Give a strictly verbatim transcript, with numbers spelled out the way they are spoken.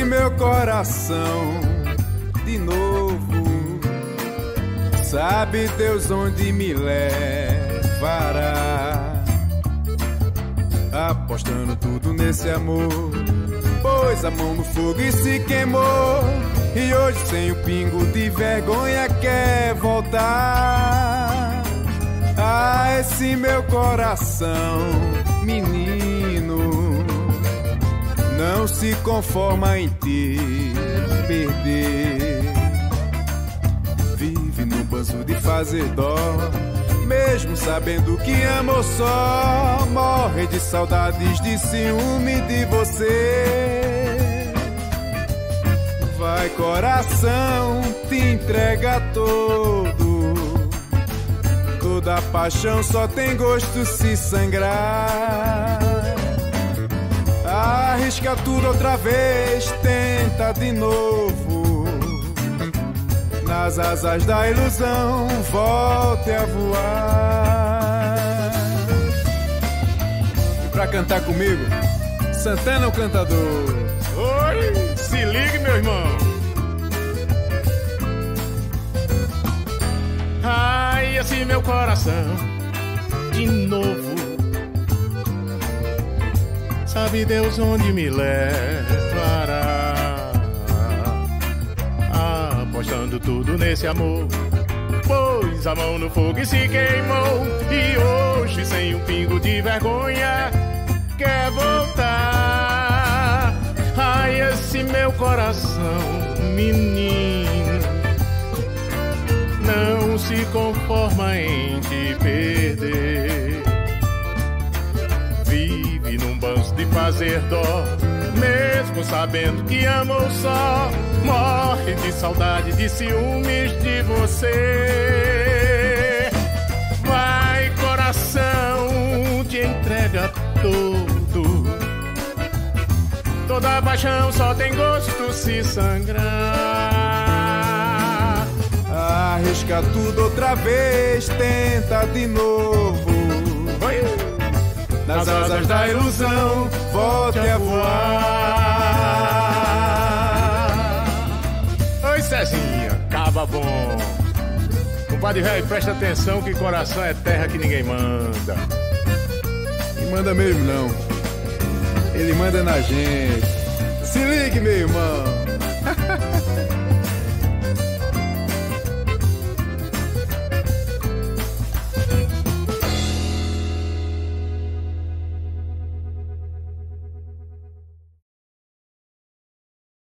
meu coração de novo. Sabe Deus onde me levará, apostando tudo nesse amor. Pôs a mão no fogo e se queimou, e hoje sem o pingo de vergonha quer voltar. Ah, esse meu coração, menino, não se conforma em te perder. Vive no banzo de fazer dó, mesmo sabendo que amor só. Morre de saudades, de ciúme de você. Vai coração, te entrega todo. Toda paixão só tem gosto se sangrar. Arrisca tudo outra vez, tenta de novo. Nas asas da ilusão, volte a voar. E pra cantar comigo, Santana o Cantador. Oi, se ligue, meu irmão. Ai, esse meu coração, de novo. Sabe Deus onde me levará, apostando tudo nesse amor. Pôs a mão no fogo e se queimou, e hoje sem um pingo de vergonha quer voltar. Ai, esse meu coração, menino, não se conforma em te perder. Vive num banzo de fazer dó, mesmo sabendo que amou só. Morre de saudade, de ciúmes de você. Vai coração, te entrega todo. Toda paixão só tem gosto se sangrar. Arrisca tudo outra vez, tenta de novo. Oi. Nas asas da ilusão, volte a voar. Oi, Cezinha, caba bom. Compadre velho, presta atenção que coração é terra que ninguém manda. E manda mesmo não, ele manda na gente. Se ligue, meu irmão.